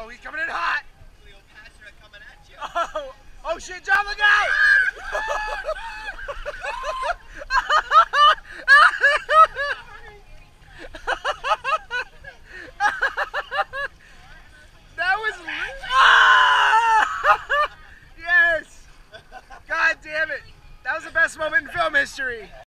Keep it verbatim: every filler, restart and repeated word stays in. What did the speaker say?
Oh, he's coming in hot. Cleopatra coming at you. Oh, oh shit, John, look out! That was ah! Yes! God damn it! That was the best moment in film history.